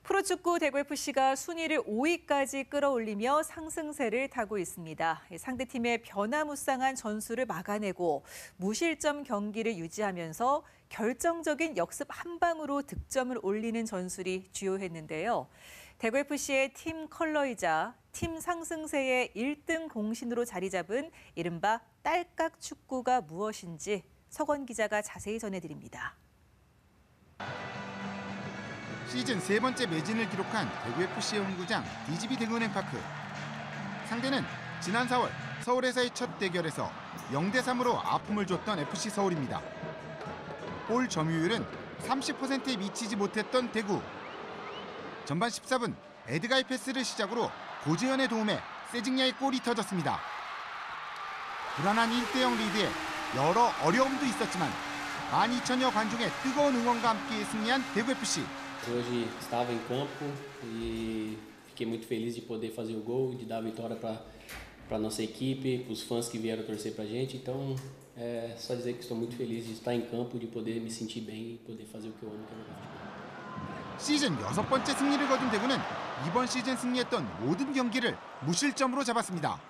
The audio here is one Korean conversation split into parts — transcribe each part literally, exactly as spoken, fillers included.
프로축구 대구에프씨가 순위를 오 위까지 끌어올리며 상승세를 타고 있습니다. 상대팀의 변화무쌍한 전술을 막아내고 무실점 경기를 유지하면서 결정적인 역습 한 방으로 득점을 올리는 전술이 주요했는데요. 대구에프씨의 팀 컬러이자 팀 상승세의 일 등 공신으로 자리 잡은 이른바 딸깍 축구가 무엇인지 서건 기자가 자세히 전해드립니다. 시즌 세 번째 매진을 기록한 대구에프씨의 홈구장 디지비 대구은행파크. 상대는 지난 사월 서울에서의 첫 대결에서 영 대 삼으로 아픔을 줬던 에프씨 서울입니다. 볼 점유율은 삼십 퍼센트에 미치지 못했던 대구. 전반 십사 분 에드가의 패스를 시작으로 고재현의 도움에 세징야의 골이 터졌습니다. 불안한 일 대 영 리드에 여러 어려움도 있었지만 만 이천여 관중의 뜨거운 응원과 함께 승리한 대구에프씨. Hoje estava em campo e fiquei muito feliz de poder fazer o gol, de dar a vitória para para nossa equipe, para os fãs que vieram torcer para a gente. Então, é só dizer que estou muito feliz de estar em campo, de poder me sentir bem e poder fazer o que eu amo, que é jogar futebol. 시즌 여섯 번째 승리를 거둔 대구는 이번 시즌 승리했던 모든 경기를 무실점으로 잡았습니다.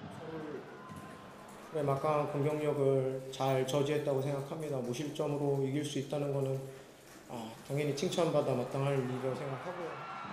서울의 막강한 공격력을 잘 저지했다고 생각합니다. 무실점으로 이길 수 있다는 거는 아, 당연히 칭찬받아 마땅할 일이라고 생각하고요.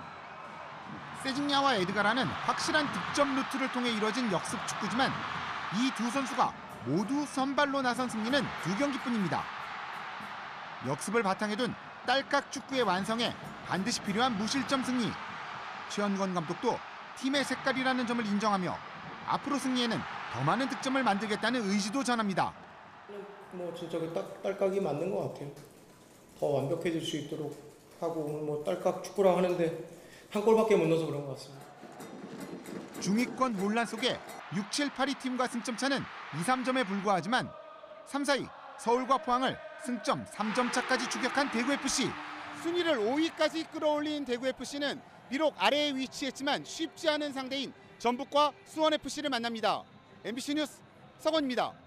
세징야와 에드가라는 확실한 득점 루트를 통해 이뤄진 역습 축구지만 이 두 선수가 모두 선발로 나선 승리는 두 경기뿐입니다. 역습을 바탕에 둔 딸깍 축구의 완성에 반드시 필요한 무실점 승리. 최원건 감독도 팀의 색깔이라는 점을 인정하며 앞으로 승리에는 더 많은 득점을 만들겠다는 의지도 전합니다. 뭐 진짜 그 딸, 딸깍이 맞는 것 같아요. 더 완벽해질 수 있도록 하고 오늘 뭐 딸깍 축구라고 하는데 한 골밖에 못 넣어서 그런 것 같습니다. 중위권 혼란 속에 육, 칠, 팔 위 팀과 승점 차는 이, 삼 점에 불과하지만 삼, 사 위 서울과 포항을 승점 삼 점 차까지 추격한 대구에프씨. 순위를 오 위까지 끌어올린 대구에프씨는 비록 아래에 위치했지만 쉽지 않은 상대인 전북과 수원에프씨를 만납니다. 엠비씨 뉴스 서건입니다.